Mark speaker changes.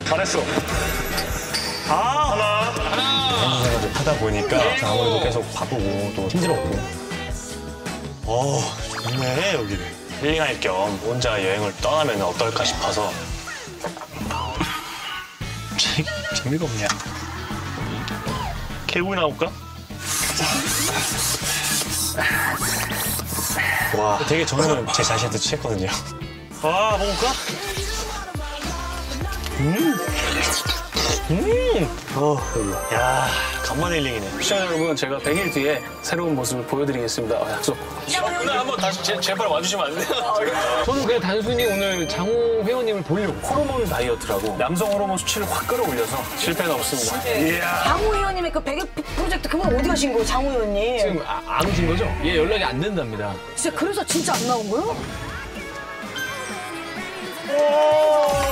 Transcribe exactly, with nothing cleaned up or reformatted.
Speaker 1: 잘했어. 아, 하나.
Speaker 2: 여행 생활을 하다 보니까 아무래도 계속 바쁘고 또 힘들었고.
Speaker 1: 어, 좋네, 여기는. 힐링할 겸 혼자 여행을 떠나면 어떨까 싶어서. 재, 재미가 없냐. 개구리 나올까?
Speaker 2: 와, 되게 저는 제 자신한테 취했거든요.
Speaker 1: 아, 먹을까? 음. 음. 어, 야, 간만에 힐링이네.
Speaker 3: 시청자 여러분, 제가 백 일 뒤에 새로운 모습을 보여드리겠습니다. 어, 약속.
Speaker 1: 오늘 한번 다시 제, 제발 와주시면 안 돼요?
Speaker 3: 저는 그냥 단순히 오늘 장호 회원님을 보려고. 호르몬 다이어트라고 남성 호르몬 수치를 확 끌어올려서 실패는 없습니다.
Speaker 1: 이야.
Speaker 4: 장호 의원님의 그 백일 프로젝트 그분 어디 가신 거예요, 장호 의원님?
Speaker 3: 지금 아, 안 오신 거죠? 얘 연락이 안 된답니다.
Speaker 4: 진짜 그래서 진짜 안 나온 거예요?
Speaker 1: 오.